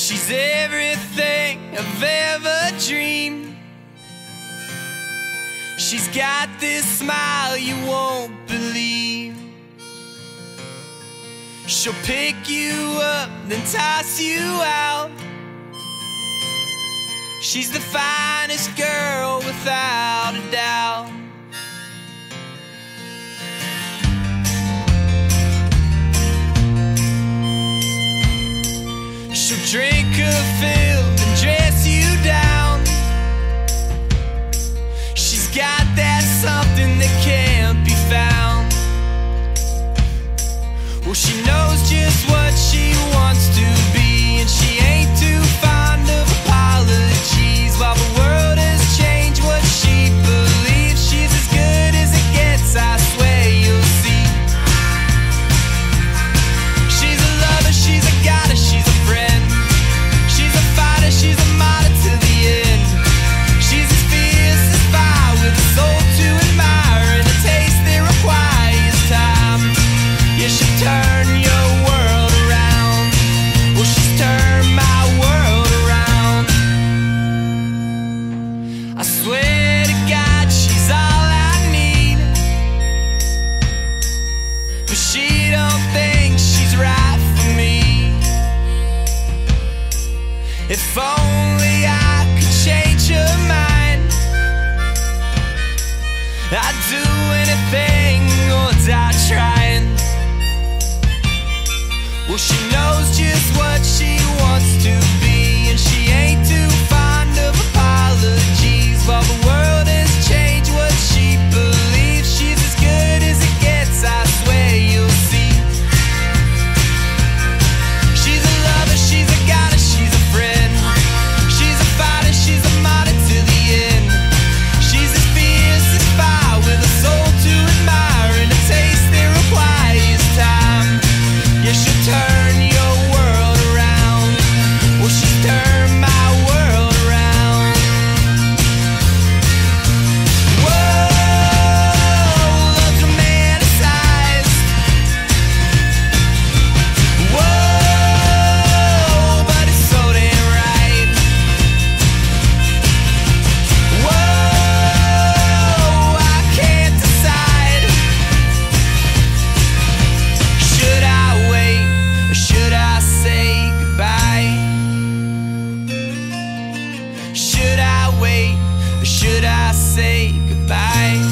She's everything I've ever dreamed. She's got this smile you won't believe. She'll pick you up, then toss you out. She's the finest girl without a doubt. She'll drink her fill and dress you down. She's got that something that can't be found. Well, she knows just what she wants to be, and she ain't too fond of apologies. While the world has changed what she believes, she's as good as it gets, I swear you'll see. She's a lover, she's a goddess, she's a friend. She's a fighter, she's a martyr to the end. She's as fierce as fire with a soul to admire and a taste that requires time. Yeah, she'll turn your world around. Well, she's turned my world around. I swear to God, she's all I need. But she don't think she's right for me. If only I could change her mind, I'd do anything or die trying. Well, she knows just what she wants to be, and she ain't too fond of apologies. While the world has changed what she believes, she's as good as it gets, I swear you'll see. She's a lover, she's a goddess, she's a friend. She's a fighter, she's a martyr to the end. She's as fierce as fire with a soul to admire and a taste that requires time. Yeah, she'll turn your world around. Well, she's turned my world around. Whoa, love's romanticized. Whoa, but it's so damn right. Whoa, I can't decide. Should I wait or should I say goodbye? Should I wait or should I say goodbye?